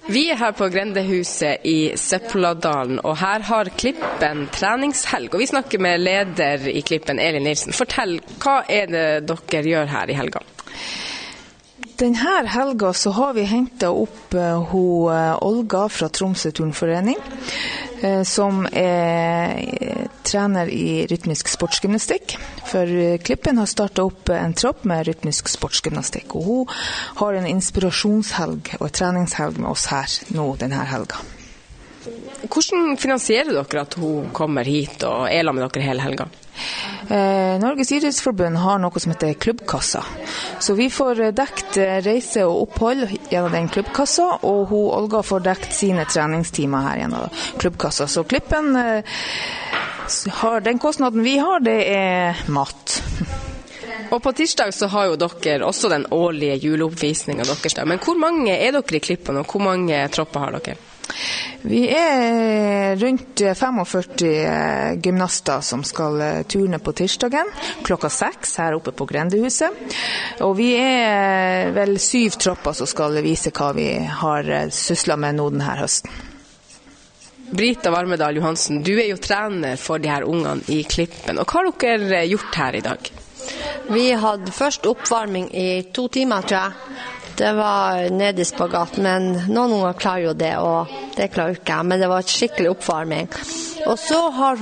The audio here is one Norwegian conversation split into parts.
Vi her på Grendehuset i Søppeladalen, og her har Klippen treningshelg. Og vi snakker med leder i Klippen, Elin Nilsen. Fortell, hva det dere gjør her i helga? Denne helga så har vi hentet opp Olga fra Tromsø Turnforening, som trener i rytmisk sportsgymnastikk. For Klippen har startet opp en tropp med rytmisk sportsgymnastikk, og hun har en inspirasjonshelg og en treningshelg med oss her nå denne helga. Hvordan finansierer dere at hun kommer hit og sammen med dere hele helga? Norges idrettsforbund har noe som heter klubbkassa, så vi får dekt reise og opphold gjennom den klubbkassa, og Olga får dekt sine treningstimer her gjennom klubbkassa. Så Klippen har den kostnaden vi har, det mat. Og på tirsdag så har jo dere også den årlige juleoppvisningen deres. Men hvor mange dere i Klippen, og hvor mange tropper har dere? Vi rundt 45 gymnaster som skal turne på tirsdagen, klokka 6 her oppe på Grendehuset. Og vi vel 7 tropper som skal vise hva vi har syslet med nå denne høsten. Brita Varmedal Johansen, du jo trener for de her ungene i Klippen. Og hva har dere gjort her i dag? Vi hadde først oppvarming i 2 timer, tror jeg. Det var nede i spagat, men noen unger klarer jo det, og det klarer ikke jeg. Men det var et skikkelig oppvarming. Og så har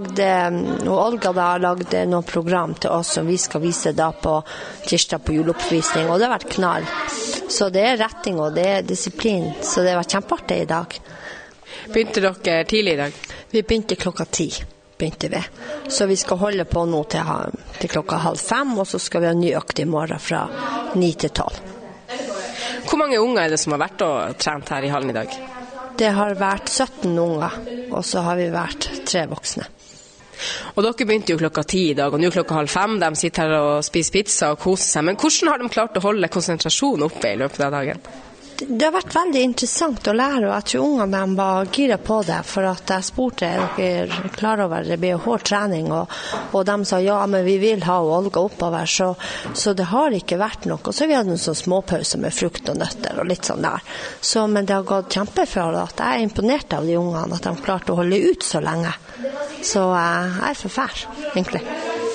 Olga lagd noen program til oss som vi skal vise da på tirsdag på juleoppvisning, og det har vært knall. Så det retting, og det disiplin, så det var kjempeartig i dag. Begynte dere tidlig i dag? Vi begynte klokka 10. Så vi skal holde på nå til klokka 4:30, og så skal vi ha ny økt i morgen fra 9 til 12. Hvor mange unger det som har vært og trent her i hallen i dag? Det har vært 17 unger, og så har vi vært 3 voksne. Og dere begynte jo klokka 10 i dag, og nå klokka 4:30, de sitter her og spiser pizza og koser seg. Men hvordan har de klart å holde konsentrasjonen oppe i løpet av dagen? Det har vært veldig interessant å lære, og jeg tror ungene var gira på det, for at jeg spurte dere klar over det blir hård trening, og de sa ja, men vi vil ha Olga oppover, så det har ikke vært noe. Og så vi hadde en sånn småpause med frukt og nøtter og litt sånn der. Men det har gått kjempefra, at jeg imponert av de ungene, at de klarte å holde ut så lenge. Så jeg forfær, egentlig.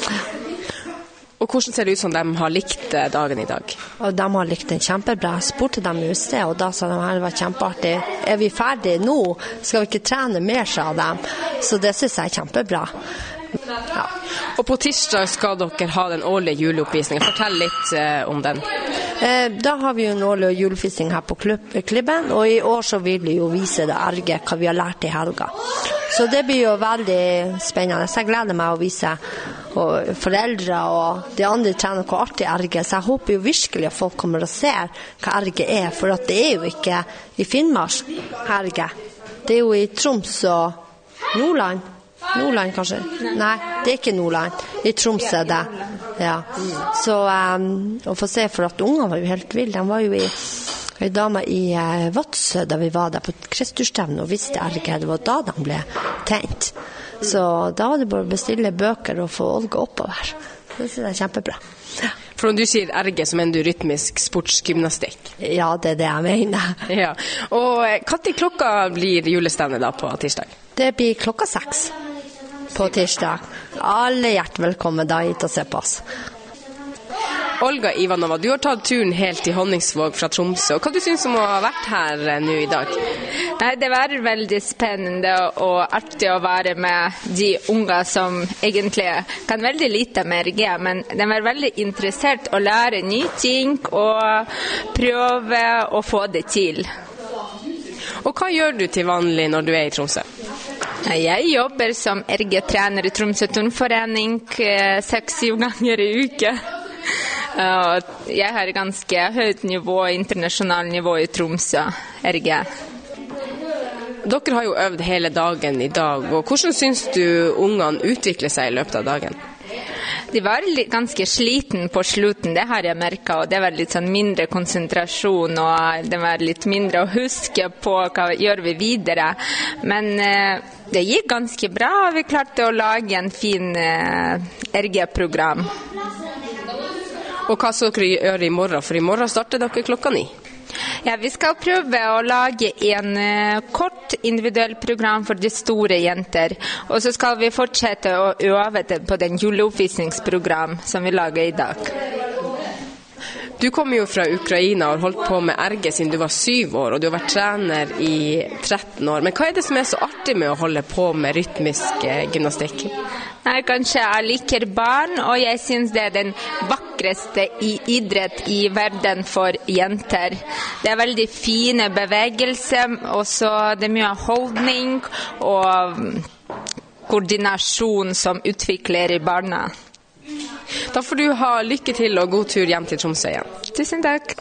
Og hvordan ser det ut som de har likt dagen i dag? Og de har likt den kjempebra. Jeg spurte dem i sted, og da sa de at det var kjempeartig. Vi ferdige nå? Skal vi ikke trene mer, sa de. Så det synes jeg kjempebra. Ja. Og på tirsdag skal dere ha den årlige juleoppvisningen. Fortell litt om den. Da har vi jo en årlig juleoppvisning her på klubben, og i år så vil vi jo vise det arge, hva vi har lært i helga. Så det blir jo veldig spennende. Så jeg gleder meg å vise og foreldre og de andre trener hvor artig erge. Så jeg håper jo virkelig at folk kommer og ser hva erge for at det jo ikke i Finnmark erge. Det jo i Troms og Nordland. Nordland kanskje? Nei, det ikke Nordland. I Troms det. Ja. Så å få se, for at ungene var jo helt vild. De var jo en dame i Vadsø da vi var der på Kristusstevnen og visste erge. Det var da de ble tent. Så da var det bare å bestille bøker og få Olga oppover. Det synes jeg kjempebra. Ja. For når du sier erge, så mener du rytmisk sportsgymnastikk? Ja, det det jeg mener. Ja. Og hva til klokka blir julestevnet da på tirsdag? Det blir klokka 6 på tirsdag. Alle hjertelig velkommen da hit og se på oss. Olga Ivanova, du har tatt turen helt til Honningsvåg fra Tromsø. Hva du synes om å ha vært her nå i dag? Det var veldig spennende og artig å være med de unge som egentlig kan veldig lite med RG, men de er veldig interessert å lære nye ting og prøve å få det til. Og hva gjør du til vanlig når du i Tromsø? Jeg jobber som RG-trener i Tromsø Turnforening 6-7 ganger i uke. Jeg har ganske høyt nivå, internasjonalt nivå i Tromsø, RG. Dere har jo øvd hele dagen i dag, og hvordan synes du ungene utvikler seg i løpet av dagen? De var ganske sliten på slutten, det har jeg merket, og det var litt sånn mindre konsentrasjon, og det var litt mindre å huske på hva gjør vi videre. Men det gikk ganske bra, og vi klarte å lage en fin RG-program. Og hva skal dere gjøre i morgen? For i morgen starter dere klokka 9. Ja, vi skal prøve å lage en kort individuell program for de store jenter, og så skal vi fortsette å øve på den juleoppvisningsprogram som vi lager i dag. Du kommer jo fra Ukraina og har holdt på med RG siden du var 7 år, og du har vært trener i 13 år. Men hva er det som er så artig med å holde på med rytmisk gymnastikk? Nei, kanskje jeg liker barn, og jeg synes det er den vakreste idrett i verden for jenter. Det er veldig fine bevegelser, og så det er mye holdning og koordinasjon som utvikler i barna. Da får du ha lykke til og god tur hjem til Tromsø igjen. Tusen takk.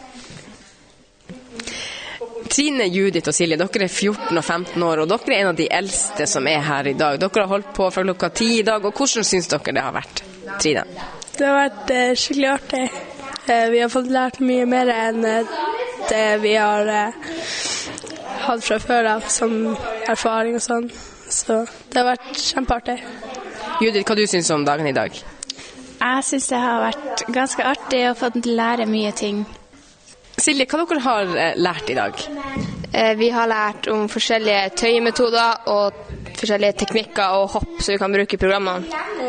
Trine, Judith og Silje, dere er 14 og 15 år, og dere er en av de eldste som er her i dag. Dere har holdt på fra klokka 10 i dag, og hvordan synes dere det har vært? Trine? Det har vært skikkelig artig. Vi har fått lært mye mer enn det vi har hatt fra før av, som erfaring og sånn. Så det har vært kjempeartig. Judith, hva du synes om dagen i dag? Jeg synes det har vært ganske artig å få lære mye ting. Silje, hva dere har lært i dag? Vi har lært om forskjellige tøymetoder og forskjellige teknikker og hopp som vi kan bruke i programmene.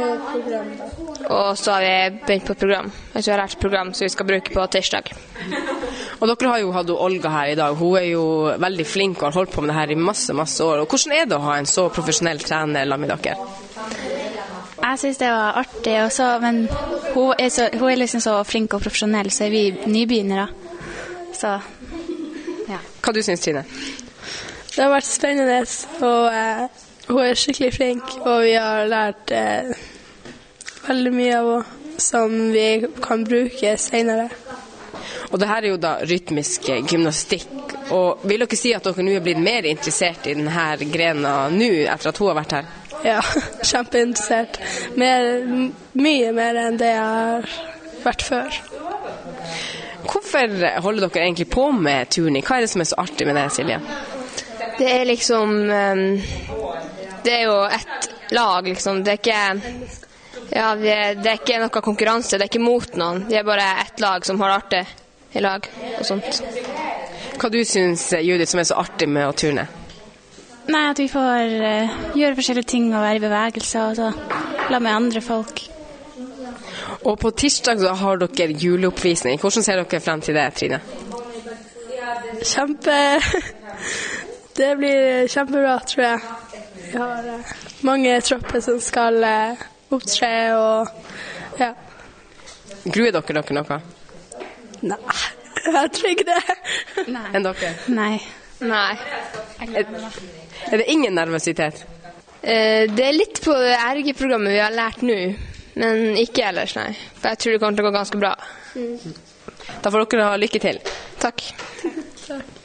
Og så har vi begynt på et program. Jeg tror jeg har lært et program som vi skal bruke på tirsdag. Og dere har jo hatt Olga her i dag. Hun er jo veldig flink og har holdt på med det her i masse år. Og hvordan er det å ha en så profesjonell trener sammen med dere? Jeg synes det var artig også, men hun er liksom så flink og profesjonell, så er vi nybegynnere. Så, ja. Hva du synes, Trine? Det har vært spennende, og hun er skikkelig flink, og vi har lært veldig mye av henne som vi kan bruke senere. Og det her er jo da rytmisk gymnastikk, og vil dere si at dere nå er blitt mer interessert i denne grena nå, etter at hun har vært her? Ja, kjempeinteressert. Mye mer enn det jeg har vært før. Hvorfor holder dere egentlig på med turning? Hva er det som er så artig med det, Silje? Det er liksom det er jo et lag, liksom. Det er ikke noe konkurranse, det er ikke mot noen. Det er bare et lag som har artig i lag og sånt. Hva du synes, Judith, som er så artig med å turne? Nei, at vi får gjøre forskjellige ting og være i bevegelse og så la med andre folk. Og på tirsdag så har dere juleoppvisning. Hvordan ser dere frem til det, Trine? Det blir kjempebra, tror jeg. Vi har mange tropper som skal opptre og ja. Gruer dere noe? Nei, jeg tror ikke det. Nei. Enn dere? Nei. Er det ingen nervøsitet? Det er litt på det RG-programmet vi har lært nå, men ikke ellers, nei. For jeg tror det kommer til å gå ganske bra. Da får dere ha lykke til. Takk. Takk.